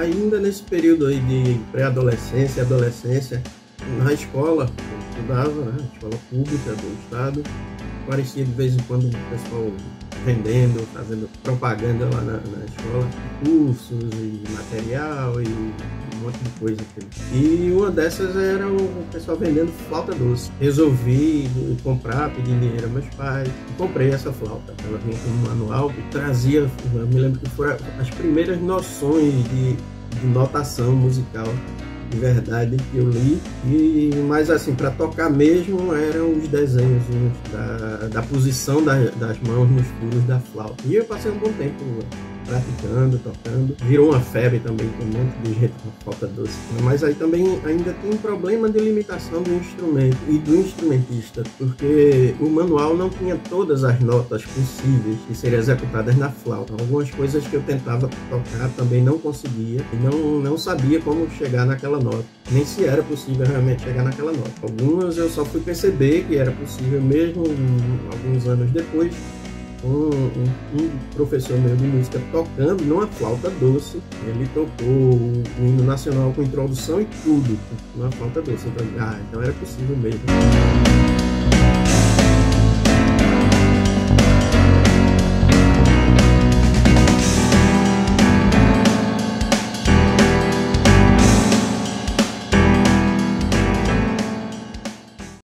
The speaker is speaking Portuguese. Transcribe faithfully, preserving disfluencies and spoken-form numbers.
ainda nesse período aí de pré-adolescência e adolescência, na escola, eu estudava, né, escola pública do estado, aparecia de vez em quando o pessoal vendendo, fazendo propaganda lá na, na escola, cursos e material e um monte de coisa. E uma dessas era o pessoal vendendo flauta doce. Resolvi comprar, pedir dinheiro aos meus pais e comprei essa flauta. Ela vinha com um manual que trazia, eu me lembro que foram as primeiras noções de, de notação musical de verdade que eu li, e mas assim, para tocar mesmo eram os desenhos da, da posição das, das mãos nos furos da flauta. E eu passei um bom tempo praticando, tocando. Virou uma febre também, com um monte de gente com flauta doce. Mas aí também ainda tem um problema de limitação do instrumento e do instrumentista, porque o manual não tinha todas as notas possíveis que seriam executadas na flauta. Algumas coisas que eu tentava tocar também não conseguia e não, não sabia como chegar naquela nota, nem se era possível realmente chegar naquela nota. Algumas eu só fui perceber que era possível mesmo alguns anos depois, Um, um, um professor meu de música tocando numa flauta doce. Ele tocou o, o hino nacional com introdução e tudo numa flauta doce. Então, ah, então era possível mesmo.